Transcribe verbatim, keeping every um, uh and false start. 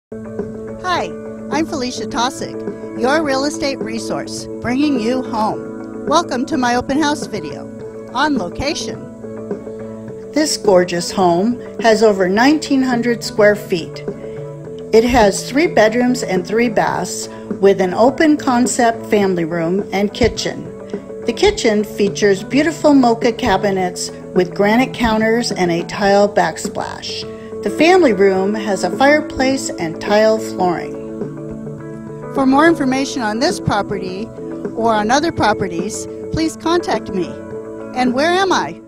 Hi, I'm Felicia Tosick, your real estate resource, bringing you home. Welcome to my open house video, on location. This gorgeous home has over nineteen hundred square feet. It has three bedrooms and three baths with an open concept family room and kitchen. The kitchen features beautiful mocha cabinets with granite counters and a tile backsplash. The family room has a fireplace and tile flooring. For more information on this property or on other properties, please contact me. And where am I?